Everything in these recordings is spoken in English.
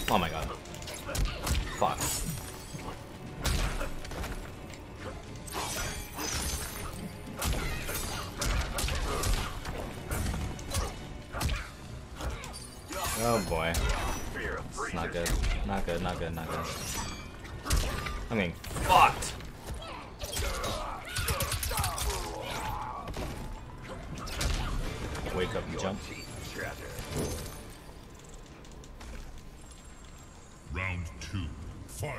Oh my god. Fuck. Oh boy. It's not good. Not good, not good, not good. I'm getting fucked. Wake up and jump. Round 2, fight.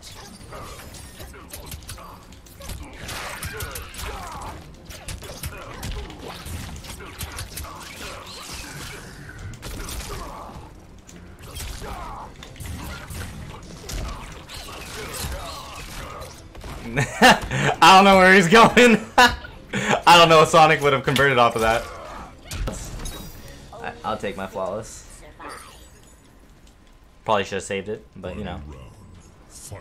I don't know where he's going. I don't know if Sonic would have converted off of that. I'll take my flawless. Probably should have saved it, but you know. Fight.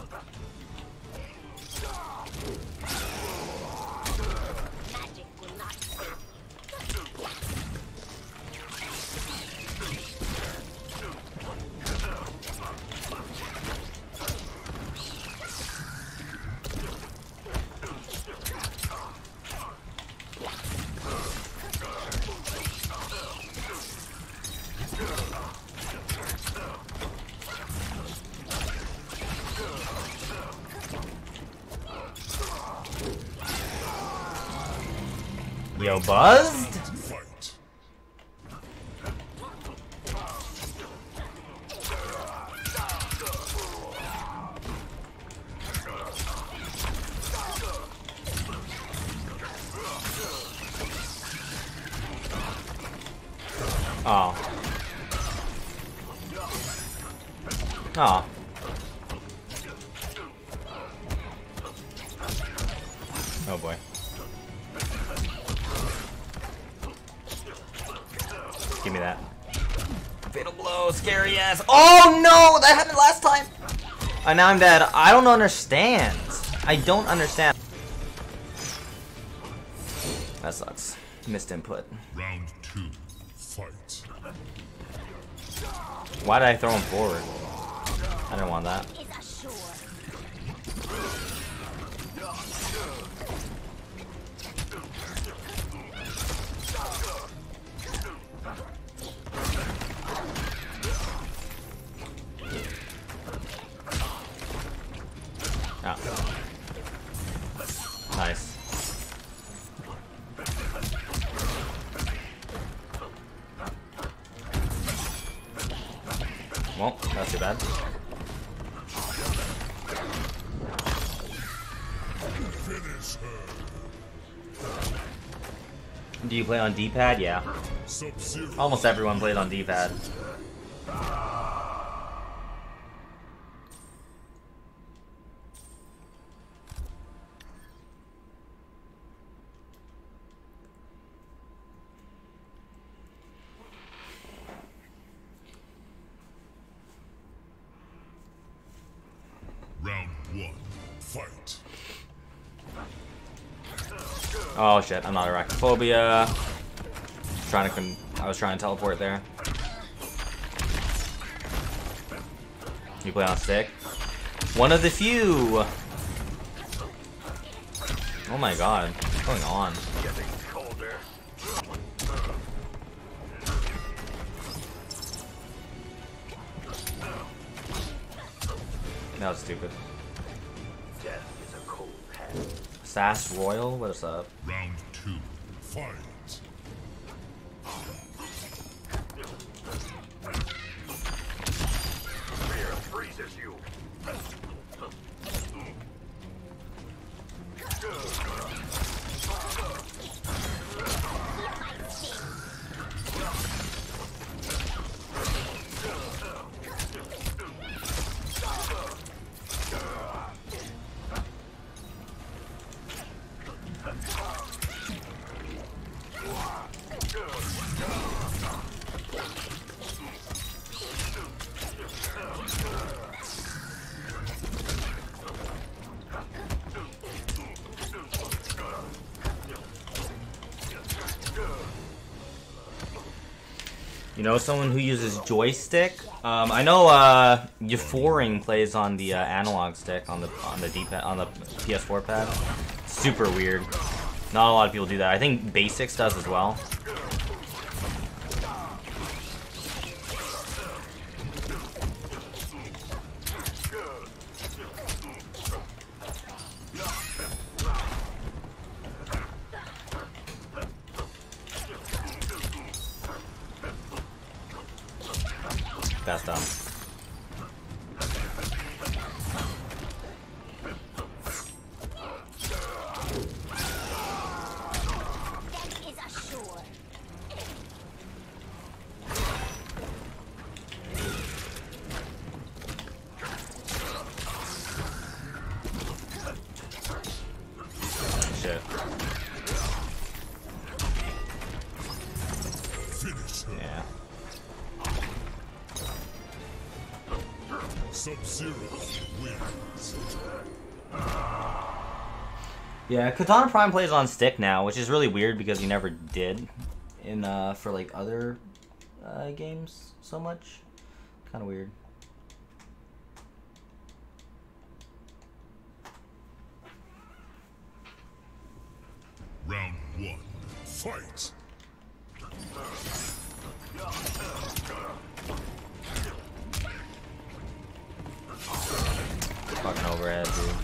Yo, buzzed? Fight. Oh. Oh. Oh boy. Give me that. Fatal blow, scary ass. Oh no, that happened last time. Now I'm dead. I don't understand. I don't understand. That sucks. Missed input. Round 2, fight. Why did I throw him forward? I didn't want that. Oh. Nice. Well, that's too bad. Finish her. Do you play on D-pad? Yeah. Sub-Zero. Almost everyone played on D-pad. Round 1, fight. Oh shit, I'm not arachnophobia. I was trying to teleport there. You play on stick? One of the few! Oh my god, what's going on? That was stupid. Sass Royal, what's up? Round 2, fight. Fear freezes you. You know someone who uses joystick I know Euphoring plays on the analog stick on the D-pad on the PS4 pad. Super weird. Not a lot of people do that. I think Basics does as well. That's dumb. Shit. Yeah. Sub-Zero wins. Yeah, Katana Prime plays on stick now, which is really weird because he never did in for like other games so much. Kind of weird. Round 1. Fight! Fucking overhead, dude.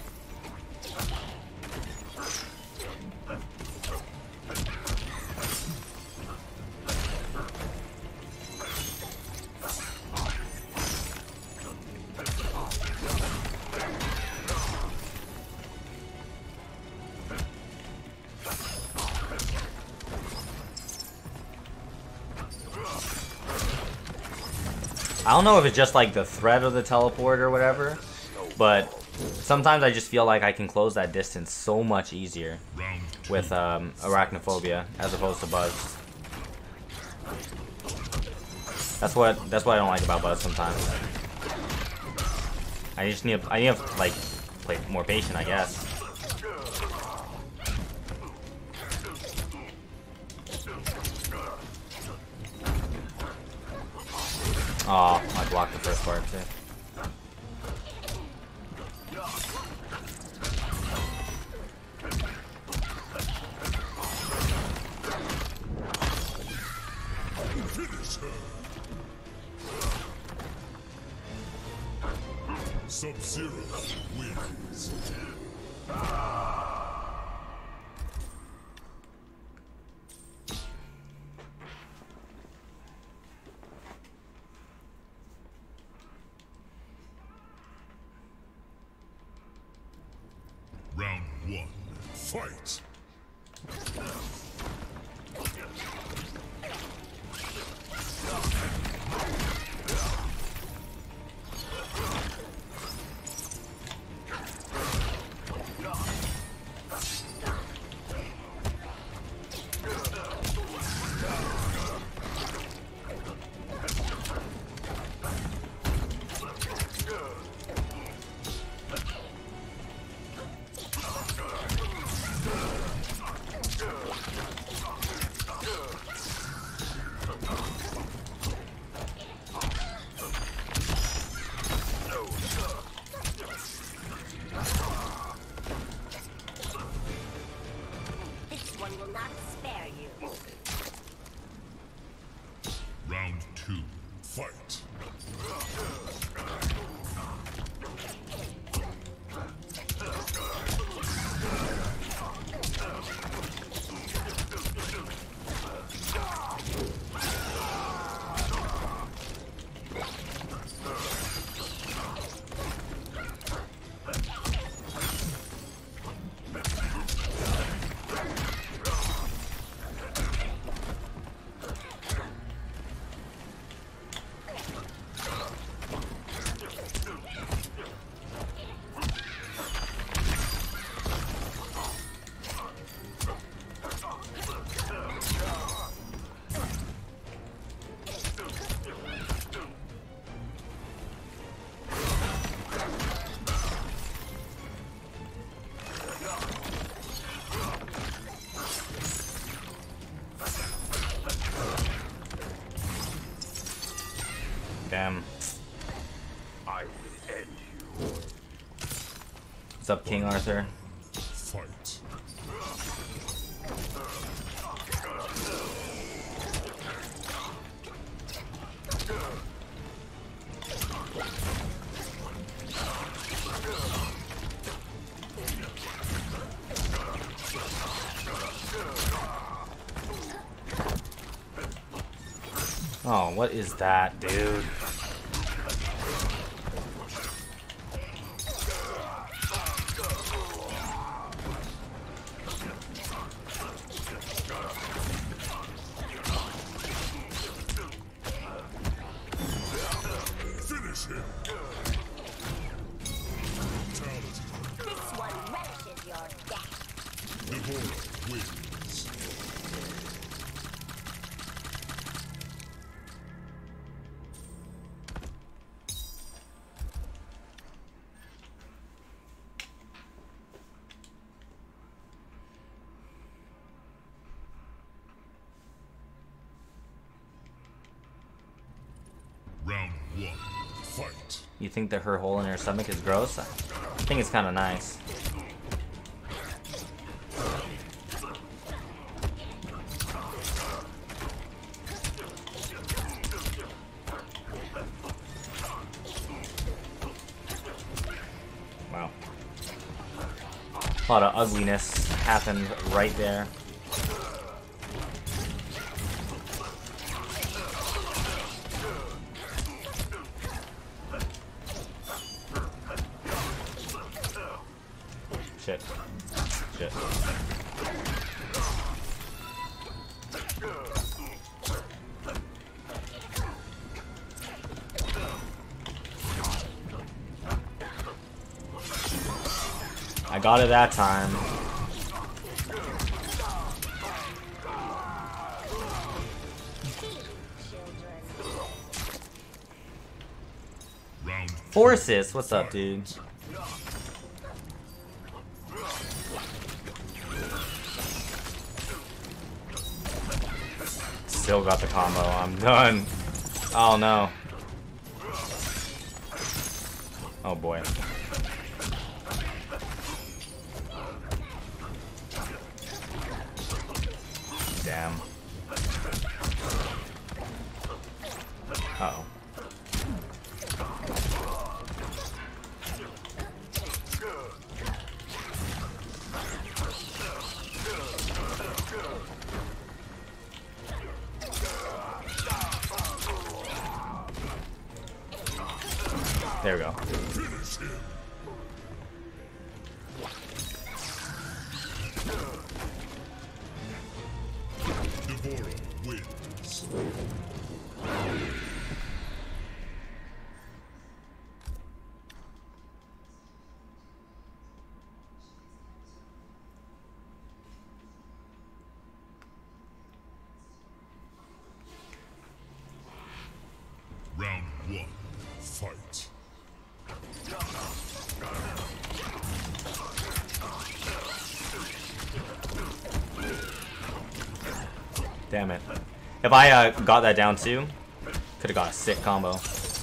I don't know if it's just like the threat of the teleport or whatever, but sometimes I just feel like I can close that distance so much easier with Arachnophobia as opposed to Buzz. That's what I don't like about Buzz sometimes. I need to like play more patient, I guess. Oh, I blocked the first part too. Sub-Zero wins. Round 1. Fight! What's up, King Arthur? Fight. Oh, what is that, dude? Finish him. Brutality. This one relishes your death. Devourer wins. Round 1. Fight. You think that her hole in her stomach is gross? I think it's kind of nice. Wow. A lot of ugliness happened right there. Shit. Shit. I got it that time. Round Forces, what's up, dude? Still got the combo. I'm done. Oh no. Oh boy. Damn. Uh-oh. There we go. finish him. Devourer wins. Round 1. Fight. Damn it. If I got that down too, could have got a sick combo.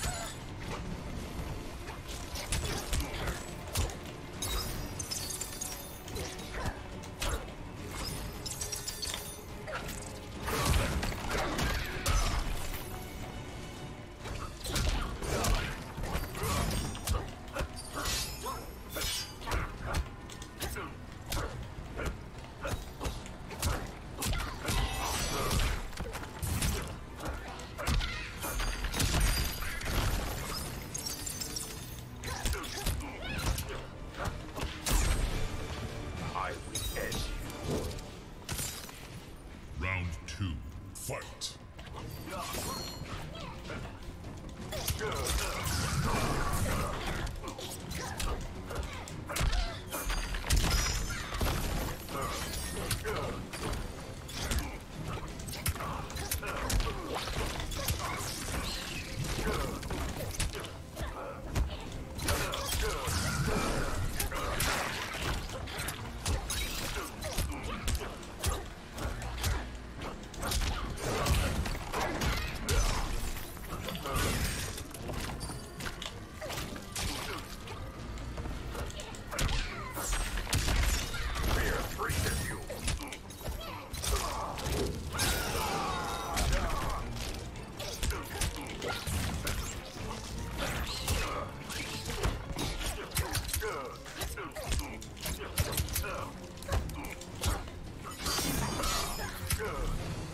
Round 2. Fight.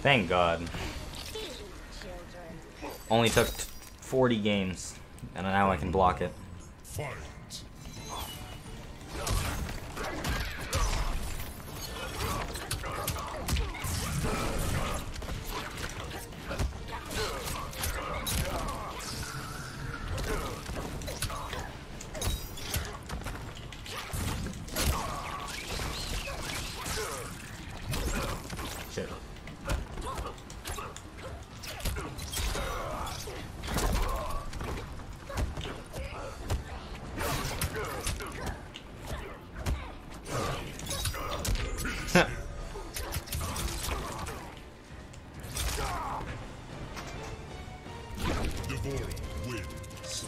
Thank God. Feed children. Only took 40 games, and now I can block it. Fight. Shit. Devora wins.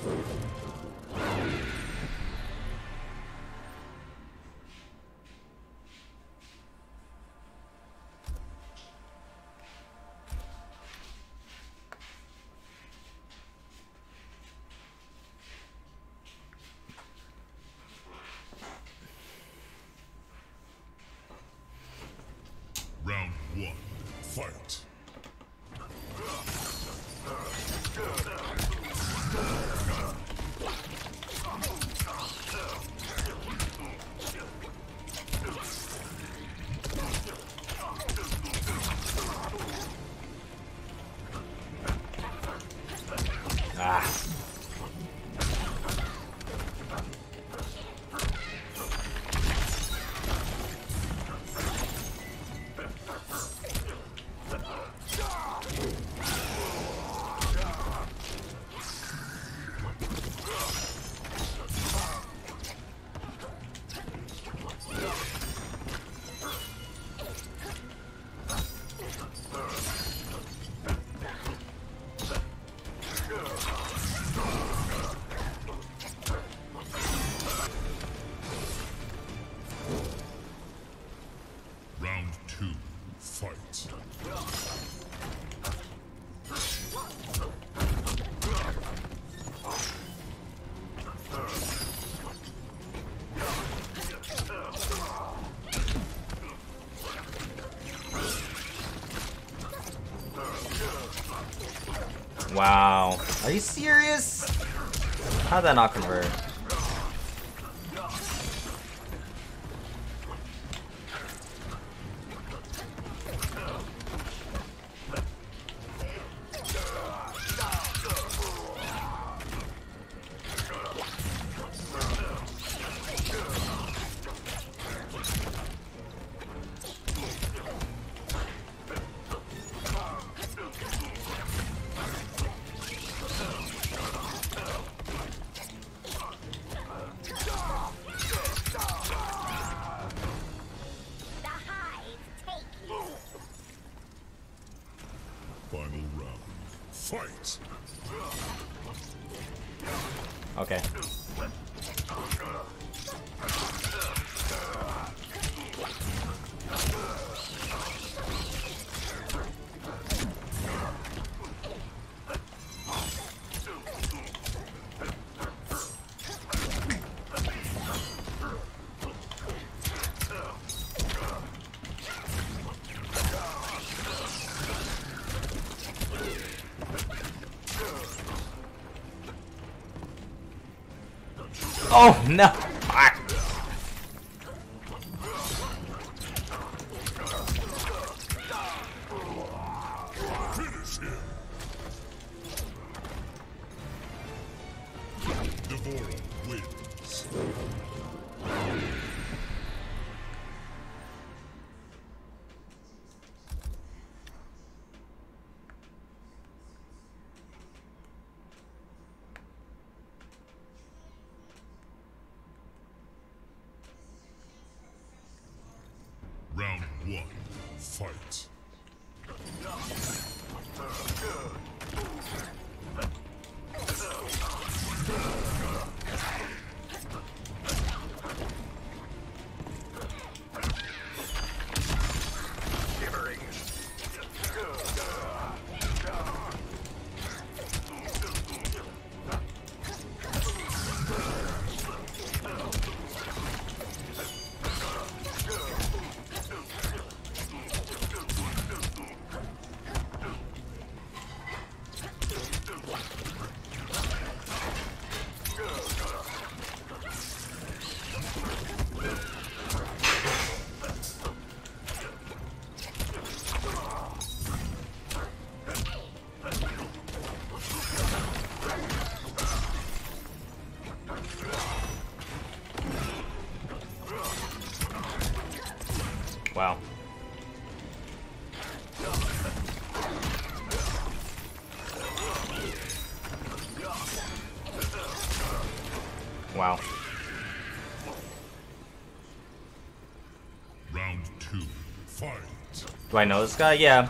Round 1. Fight. Ah. Round 2. Fight. Wow. Are you serious? How'd that not convert? The hive take you. Final round. Fight. Okay. Oh no! Ah. Finish him. Devora wins. Round 1. Fight. Shivering. Wow. Wow. Round 2. Fight. Do I know this guy? Yeah.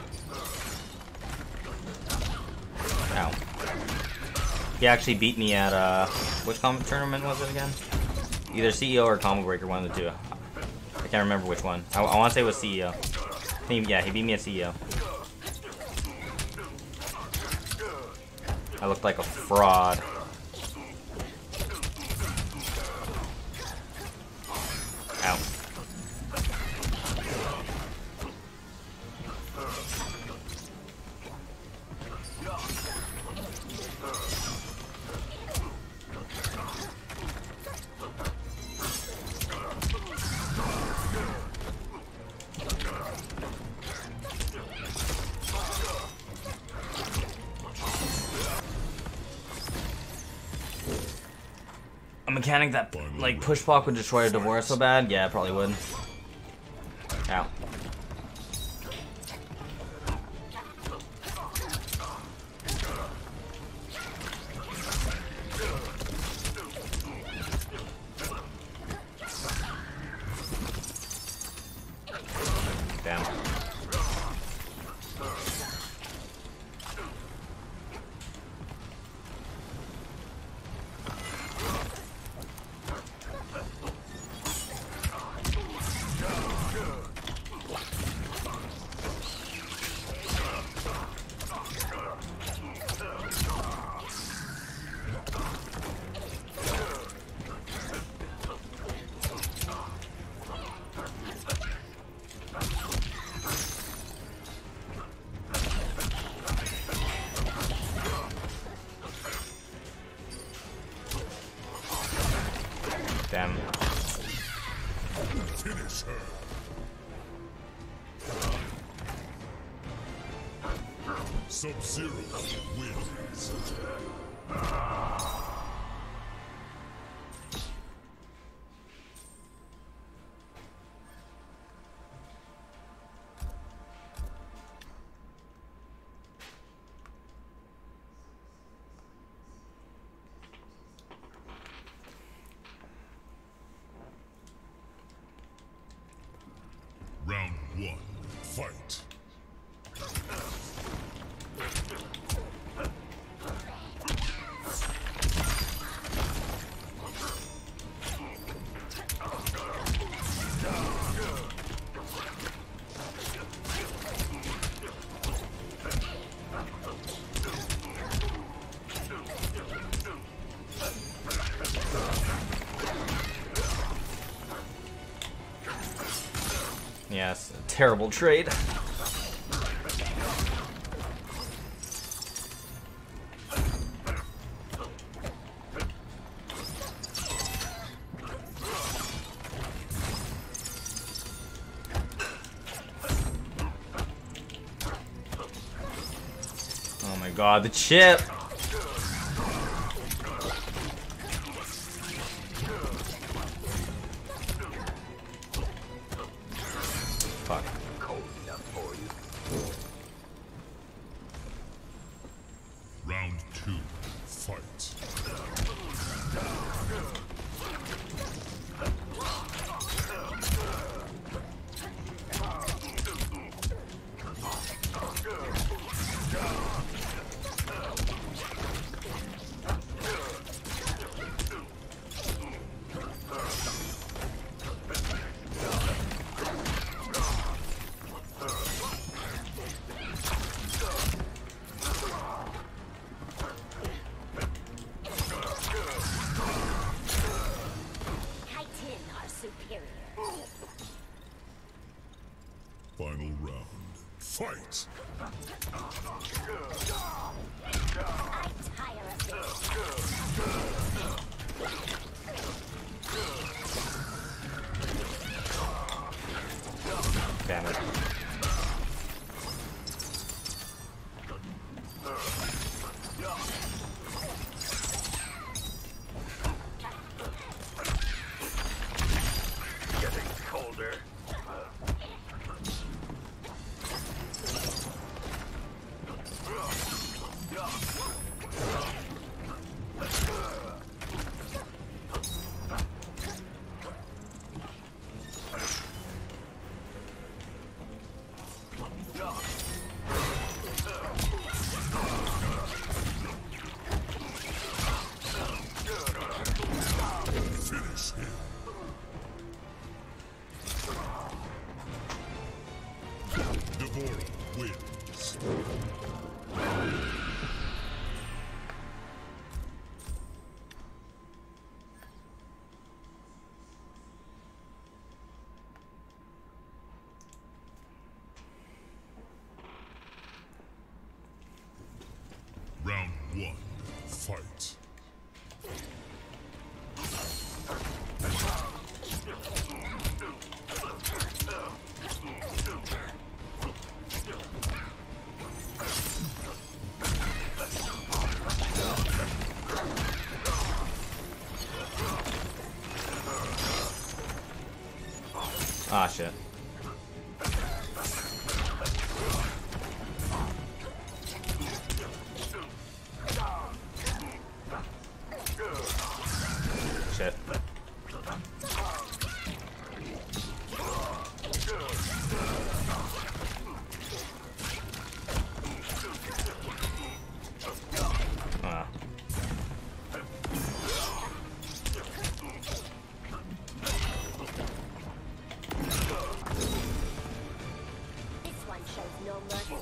Ow. He actually beat me at, which comic tournament was it again? Either CEO or Combo Breaker, one of the two. I can't remember which one. I want to say it was CEO. Yeah, he beat me at CEO. I looked like a fraud. Ow. A mechanic that, like, push block would destroy a Devourer so bad? Yeah, it probably would. Ow. Damn. Damn. Finish her. Sub-Zero wins. Round 1. Fight. Yes, a terrible trade. Oh my god, the chip! Fuck. Round 2. Fight. Titan are superior. Final round. Fight. I tire of this. Damn it. Getting colder. Vora wins. Round 1, fight. Ah, shit. Shit. Ah. This one shows no mercy.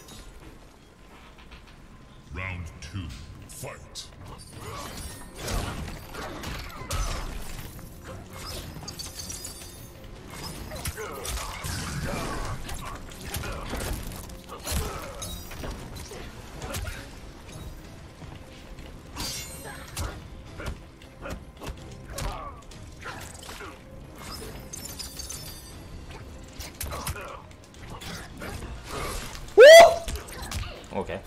Round 2, fight. Okay.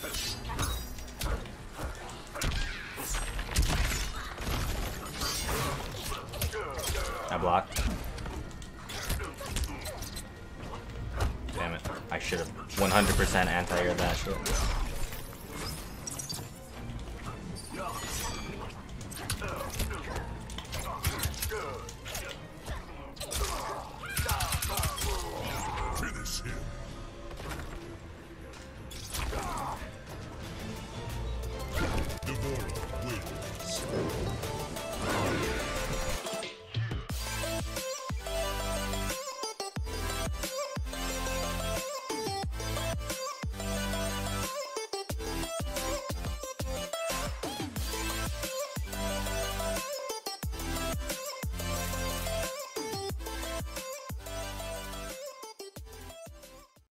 I blocked. Damn it. I should have 100% anti-aired that shit.